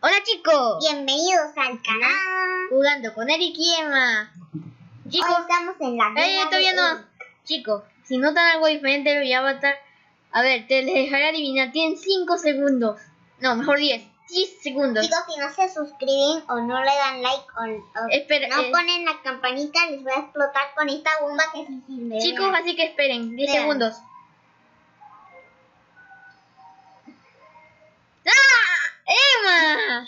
Hola chicos, Bienvenidos al canal. jugando con Eric y Emma. Chicos, Hoy estamos en la guerra todavía de no. Eric. Chicos, si notan algo diferente voy a matar. A ver, te les dejaré adivinar. Tienen 5 segundos. No, mejor 10 segundos. Chicos, si no se suscriben o no le dan like o Espera, no ponen la campanita, les voy a explotar con esta bomba que sí sirve. chicos, Vean. así que esperen, 10 Vean. segundos. ¡Ah! ¡Emma!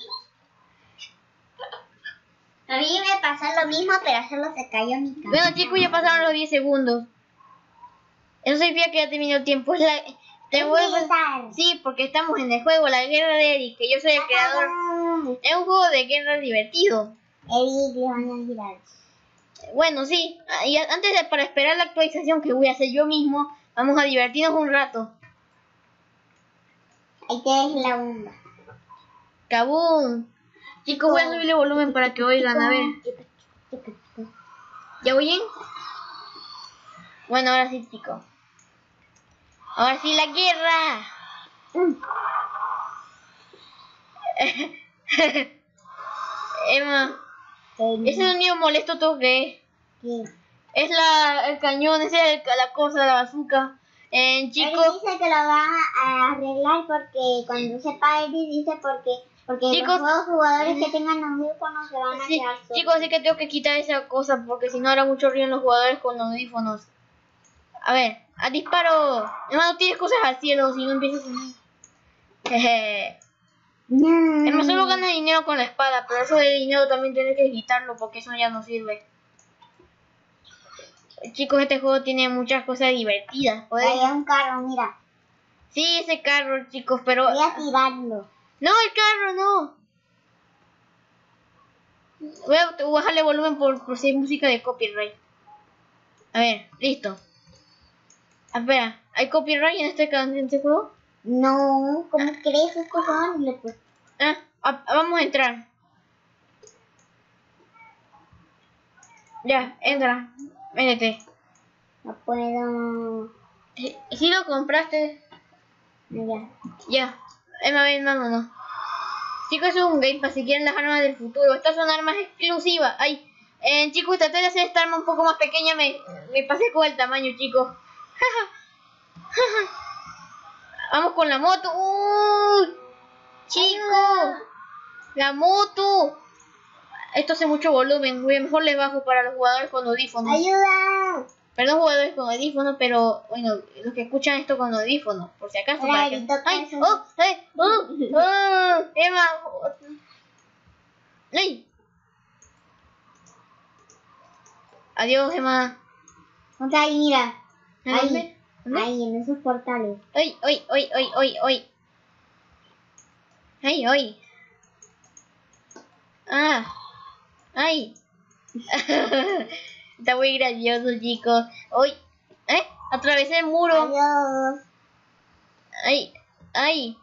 A mí me pasó lo mismo, pero solo se cayó mi cámara. Bueno chicos, ya pasaron los 10 segundos. Eso significa que ya terminó el tiempo. Es militar. Sí, porque estamos en el juego La Guerra de Eric, que yo soy el creador. Es un juego de guerra divertido. Eric le van a girar. Bueno, sí. Y para esperar la actualización que voy a hacer yo mismo, vamos a divertirnos un rato. Ahí te ves la bomba. ¡Kabum! Chicos, voy a subirle el volumen para que oigan. A ver. ¿Ya oyen? Bueno, ahora sí, chicos. Ahora sí, la guerra. Emma, ese sonido molesto todo que es. ¿Qué? Es el cañón, esa es la cosa, la bazooka. Chicos, Eric dice que lo va a arreglar porque cuando sepa Eric dice porque Chicos, los jugadores que tengan audífonos se van a sí, quedar solos. chicos, sí que tengo que quitar esa cosa porque si no hará mucho ruido en los jugadores con los audífonos. A ver, a disparo. Hermano, tienes cosas al cielo si no empiezas a... Jeje. No. Hermano, solo gana dinero con la espada, pero eso de dinero también tienes que quitarlo porque eso ya no sirve. Chicos, este juego tiene muchas cosas divertidas. Hay un carro, mira. Sí, ese carro, chicos, pero... Voy a tirarlo. No, el carro, no. Voy a bajarle volumen por si hay música de copyright. A ver, listo. Espera, ¿hay copyright en este juego? No, ¿cómo crees estos son? Vamos a entrar. Ya, entra. Métete. No puedo. Si lo compraste, Ya. ya. Emma, ven, vámonos. Chicos, es un Game Pass si quieren las armas del futuro. Estas son armas exclusivas. Ay, chicos, traté de hacer esta arma un poco más pequeña. Me pasé con el tamaño, chicos. Vamos con la moto. ¡Uy! Chicos, la moto. Esto hace mucho volumen. Mejor les bajo para los jugadores con audífonos. ¡Ayuda! Perdón, jugadores con audífonos, pero bueno, los que escuchan esto con audífonos, por si acaso. Hola, Para que... Eric, ¡Ay! eso. ¡Oh! ¡Ay! ¡Oh! ¡Emma! ¡Ay! Adiós, Emma. ¿Dónde ahí, mira? ¿Dónde? ¿Dónde? Ahí, en esos portales. ¡Ay! ¡Ay! ¡Ay! ¡Ay! ¡Ay! ¡Ay! ¡Ay! ¡Ay! ¡Ah! ¡Ay! Está muy gracioso, chicos. ¡Ay! Atravesé el muro. Adiós. ¡Ay! ¡Ay!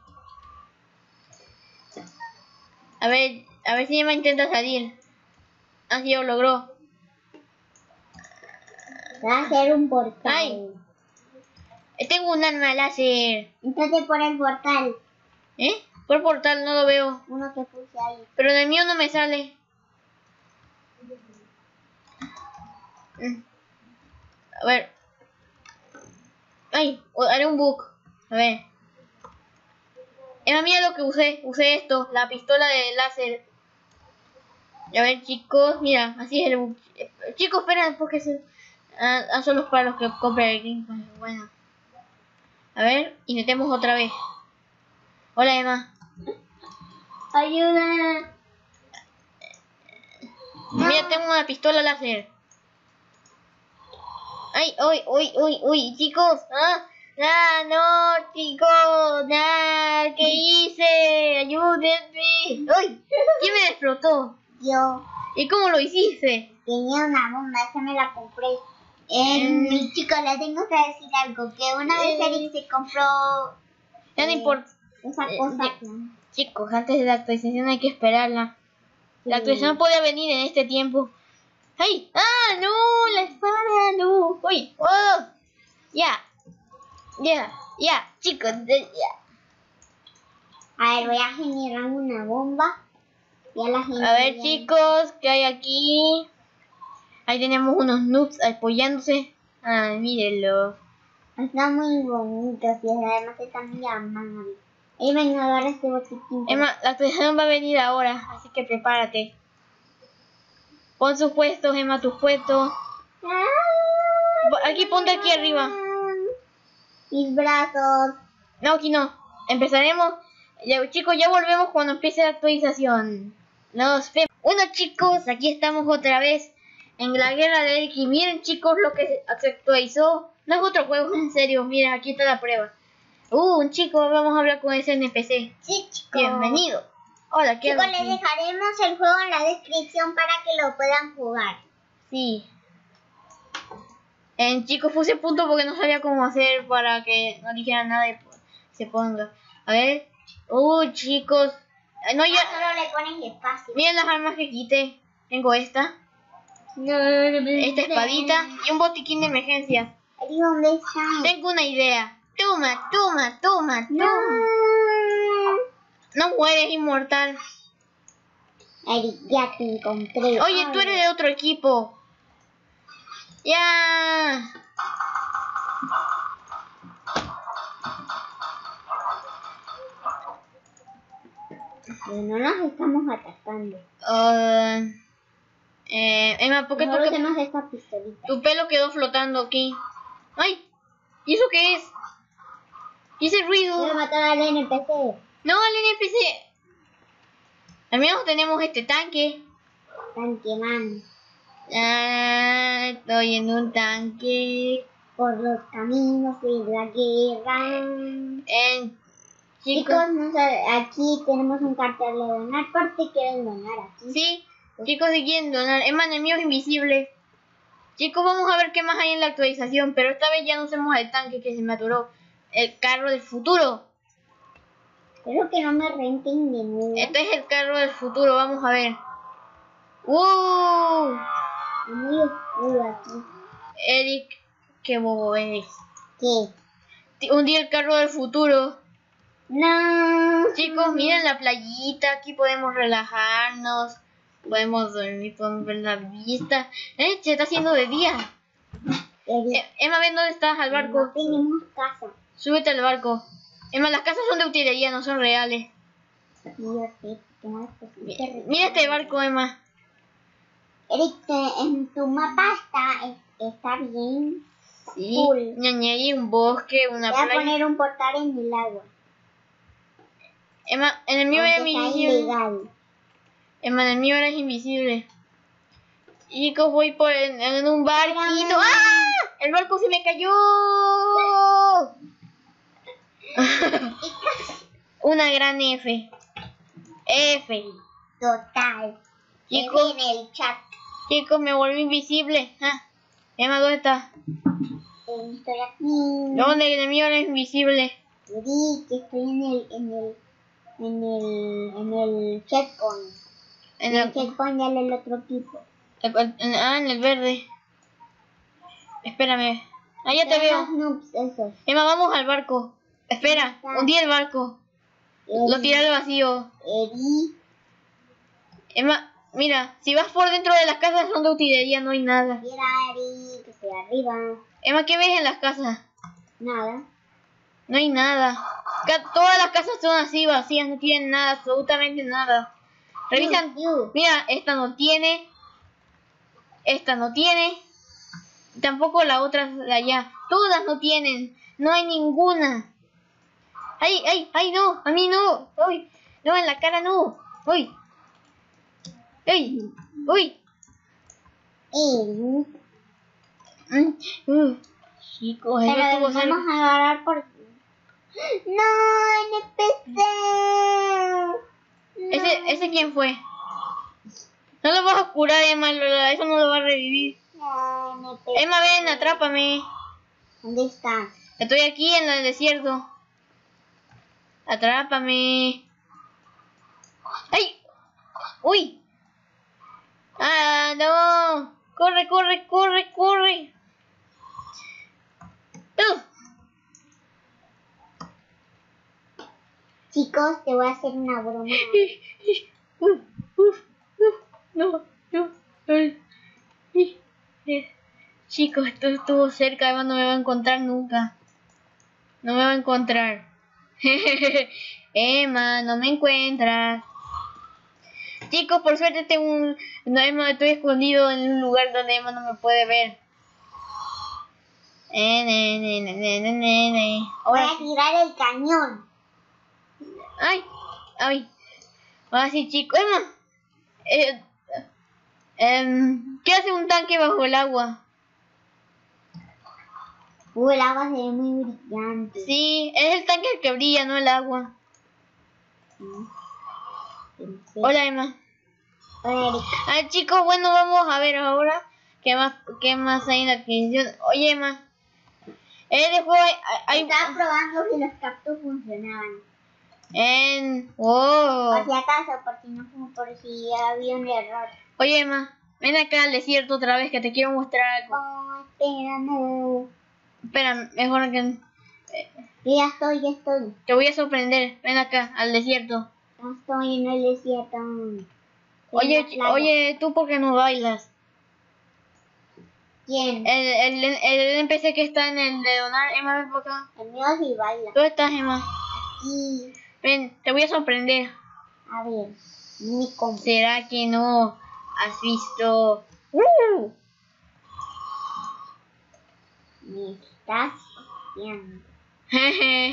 A ver si Emma intenta salir. Así lo logró. Va a hacer un portal. Ay. Tengo un arma láser. Entrate por el portal. Por el portal no lo veo. Uno que puse ahí. Pero en el mío no me sale. A ver. Ay, haré un bug. A ver. Emma, mira lo que usé. Usé esto, la pistola de láser. A ver, chicos, mira, así es el bug. Chicos, esperen, porque solo es para los que compran el Game Pass. Bueno. A ver, intentemos otra vez. Hola, Emma. Ayuda. Mira, tengo una pistola láser. Ay, uy, uy, uy, uy, chicos. No, chicos. ¿Qué hice? Ayúdenme. Uy, ¿quién me explotó? Yo ¿Y cómo lo hiciste? tenía una bomba, esa me la compré. Mi chico, le tengo que decir algo, que una vez Eric se compró Ya no importa. esa cosa. Chicos, antes de la actualización hay que esperarla. La actualización puede venir en este tiempo. ¡Ay! ¡Ah, no! ¡La espada! ¡No! ¡Uy! ¡Oh! Ya. Ya. Ya, chicos. Ya. A ver, voy a generar una bomba. Ya la generé. A ver, chicos, ¿qué hay aquí? Ahí tenemos unos noobs apoyándose. Ay, mírenlo. Están muy bonitos y además están muy amables. Y venga, agarra este botiquín. Emma, la actualización va a venir ahora, así que prepárate. Pon sus puestos, Emma, tus puestos. Aquí, ponte aquí arriba. Mis brazos. No, aquí no. Empezaremos. Ya, chicos, ya volvemos cuando empiece la actualización. Nos vemos. Bueno, chicos, aquí estamos otra vez en la guerra de Eric. Y miren, chicos, lo que se actualizó. No es otro juego, en serio. Miren, aquí está la prueba. Un chico, vamos a hablar con ese NPC. Sí, chicos. Bienvenido. Hola, ¿qué Chicos, hago les aquí? dejaremos el juego en la descripción para que lo puedan jugar. Sí. Chicos, puse punto porque no sabía cómo hacer para que no dijera nada y se ponga. A ver. Chicos. No, ya. Solo le pones espacio. Miren las armas que quité. Tengo esta espadita y un botiquín de emergencia. ¿Y dónde está? Tengo una idea. Toma. No. No mueres, inmortal. Eric, ya te encontré. Oye, tú eres de otro equipo. Ya. No nos estamos atacando. Emma, ¿por qué Mejor tú usemos esta pistolita. tu pelo quedó flotando aquí? ¡Ay! ¿Y eso qué es? ¿Y ese ruido? Voy a matar al NPC. No, el NPC. Al menos tenemos este tanque. Tanqueman. Estoy en un tanque. Por los caminos de la guerra. Chicos, aquí tenemos un cartel de donar. ¿Por qué quieren donar aquí? sí, chicos, si quieren donar. Emma, el mío es invisible. Chicos, vamos a ver qué más hay en la actualización. Pero esta vez ya no usemos el tanque que se me atoró. El carro del futuro. Espero que no me renten de nuevo. Este es el carro del futuro, vamos a ver. ¡Wow! Es muy oscuro aquí. Eric, qué bobo eres. ¿Qué? Un día el carro del futuro. No. Chicos, miren la playita. Aquí podemos relajarnos. Podemos dormir, podemos ver la vista. Se está haciendo de día. Eric, Emma, ven dónde estás, al barco. no tenemos casa. Súbete al barco. Emma, las casas son de utilería, no son reales. Yo sé que no es posible. Mira este barco, Emma. Eric, en tu mapa está bien. Sí. Cool. Y añadí un bosque, una Voy a playa. poner un portal en el agua. Emma, en el mío era Aunque sea invisible. ilegal. Emma, en el mío eres invisible. Chicos, voy por en un barquito. ¡Ah! El barco se me cayó. Una gran F. Total. Chicos, En el chat. chicos, me volví invisible. Emma, ¿dónde está? Estoy aquí. ¿Dónde? En el mío eres invisible. Eric, estoy en el checkpoint. En En el el, checkpoint ya el otro equipo. en el verde. Espérame. Ah, ya te veo. Los noobs esos. Emma, vamos al barco. Espera, hundí el barco. Lo tiré al vacío. Eric. Emma, mira, si vas por dentro de las casas son de utilería, no hay nada. Mira, Eric, estoy arriba. Emma, ¿qué ves en las casas? Nada. No hay nada. Todas las casas son así vacías, no tienen nada, absolutamente nada. Revisan. Mira, esta no tiene. Esta no tiene. Tampoco la otra de allá. Todas no tienen. No hay ninguna. ¡Ay, no! ¡A mí no! ¡Uy! No, en la cara no. ¡Uy! ¡Uy! ¡Uy! Eric. Chicos, eso Pero estuvo cerca. vamos a agarrar por... ¡No! ¡NPC! ¿Ese quién fue? No lo vas a curar, Emma. Eso no lo va a revivir. No, NPC. Emma, ven, atrápame. ¿Dónde estás? Estoy aquí en el desierto. Atrápame. ¡Ay! ¡Uy! ¡Ah, no! ¡Corre! Chicos, te voy a hacer una broma. No, no. Chicos, esto estuvo cerca, además no me va a encontrar nunca. No me va a encontrar. Emma, no me encuentras. Chicos, por suerte tengo un... No, Emma, estoy escondido en un lugar donde Emma no me puede ver. Voy Ahora a tirar el cañón. Ay, ay. Ahora sí, chicos. Emma. ¿Qué hace un tanque bajo el agua? El agua se ve muy brillante. Sí, es el tanque el que brilla, no el agua. Sí. Hola, Emma. Hola, Eric. Ah, chicos, bueno, vamos a ver ahora qué más hay en la adquisición. Oye, Emma. De juego hay Estaba probando si los cactus funcionaban. Oh. Por si acaso, por si había un error. Oye, Emma, ven acá al desierto otra vez que te quiero mostrar algo. Oh, espérame. Espera, mejor que Ya estoy. te voy a sorprender. Ven acá al desierto. Ya estoy en el desierto. Oye, ¿tú por qué no bailas? ¿Quién? El NPC que está en el de donar, Emma, ven por acá. El mío sí baila. ¿Dónde estás, Emma? Sí. Ven, te voy a sorprender. A ver, mi compa. ¿Será que no has visto? Me estás copiando. Jeje.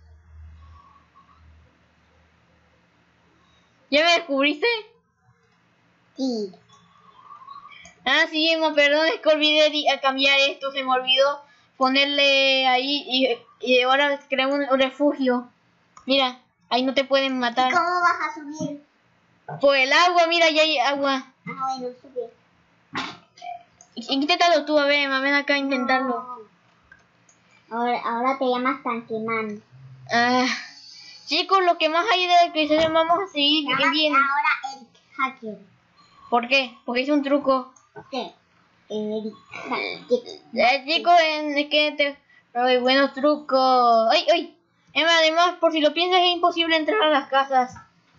¿Ya me descubriste? Sí. Ah, sí, Emma, perdón, es que olvidé a cambiar esto, se me olvidó ponerle ahí y ahora creo un refugio. Mira, ahí no te pueden matar. ¿Cómo vas a subir? Por el agua, mira, ya hay agua. Ah, bueno, sube. Inténtalo tú, a ver, Emma, ven acá a intentarlo. No. Ahora te llamas Tanqueman. Ah, chicos, lo que más hay de que se vamos a seguir Llamas bien. ahora Eric Hacker. ¿Por qué? Porque hice un truco. ¿Qué? Eric Hacker. Chicos, es que te... Ay, buenos trucos. ¡Ay, ay! Emma, además, por si lo piensas, es imposible entrar a las casas.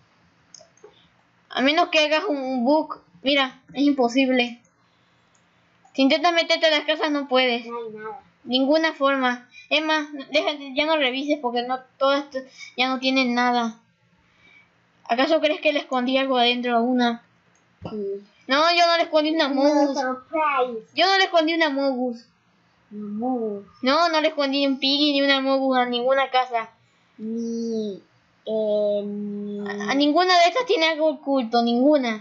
A menos que hagas un bug. Mira, es imposible. Si intentas meterte a las casas, no puedes. No hay nada. Ninguna forma. Emma, déjate, ya no revises porque no todo esto ya no tienen nada. ¿Acaso crees que le escondí algo adentro a una? Sí. No, yo no le escondí una No, Mogus. surprise. Yo no le escondí una Mogus. No. No le escondí un Piggy ni una Mogus a ninguna casa. Ni. A ninguna de estas tiene algo oculto, ninguna.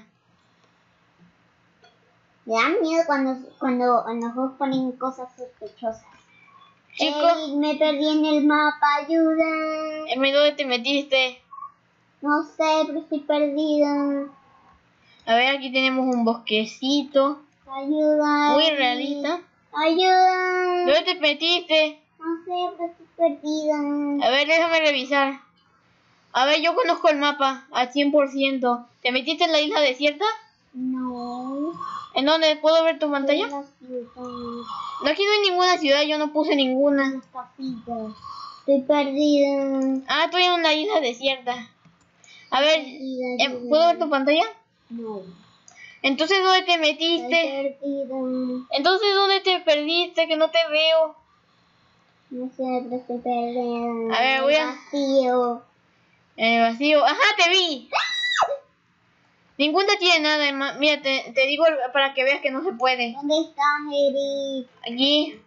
Me da miedo cuando los juegos ponen cosas sospechosas. Chicos, Eric, me perdí en el mapa, ayuda. ¿dónde te metiste? No sé, pero estoy perdida. A ver, aquí tenemos un bosquecito. Ayuda. Muy Eric. realista. Ayuda. ¿Dónde te metiste? No sé, pero estoy perdida. A ver, déjame revisar. A ver, yo conozco el mapa al 100%. ¿Te metiste en la isla desierta? No. ¿En dónde puedo ver tu pantalla? En la ciudad. No, aquí no hay ninguna ciudad, yo no puse ninguna. Las capitas. Estoy perdida. Ah, estoy en una isla desierta. A ver, Perdida. ¿puedo ver tu pantalla? No. Entonces, ¿dónde te metiste? Estoy perdida. Entonces, ¿dónde te perdiste? Que no te veo. No sé, pero estoy perdida. A ver, voy a... Vacío. En el vacío. ¡Ajá, te vi! Ninguna tiene nada, Emma. Mira, te digo para que veas que no se puede. ¿Dónde estás, Eric? Aquí.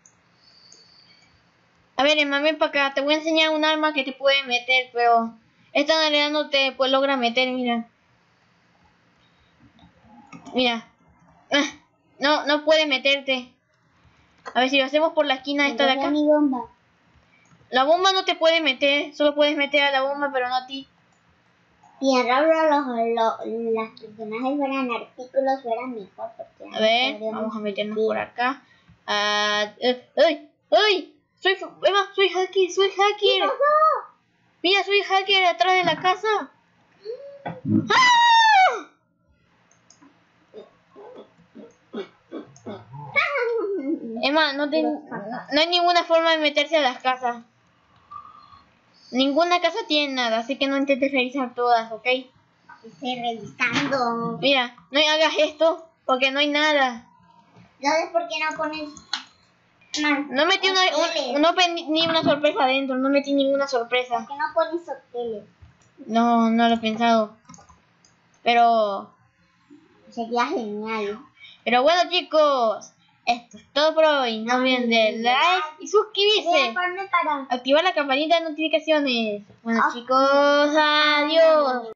A ver, Emma, ven para acá. Te voy a enseñar un arma que te puede meter, pero... Esta en realidad no te pues, logra meter, mira. Mira. Ah, no puede meterte. A ver si lo hacemos por la esquina esta de acá. Mi bomba. La bomba no te puede meter. Solo puedes meter a la bomba, pero no a ti. Si en Roblox los personajes fueran artículos, fueran mejor. Porque A ver, vamos a meternos por acá. ¡Ay! ¡Ay! Emma, soy hacker, soy hacker. ¿Qué pasó? Mira, soy hacker atrás de la casa. ¡Ah! Emma, no hay ninguna forma de meterse a las casas. Ninguna casa tiene nada, así que no intentes revisar todas, ¿ok? Estoy revisando. Mira, no hagas esto, porque no hay nada. ¿Sabes por qué no pones más? No metí ni una sorpresa adentro, no metí ninguna sorpresa. ¿Por qué no pones hoteles? No lo he pensado. Pero Sería genial. Pero bueno, chicos, esto es todo por hoy. No olviden de like y suscribirse. Activar la campanita de notificaciones. Bueno, chicos, adiós.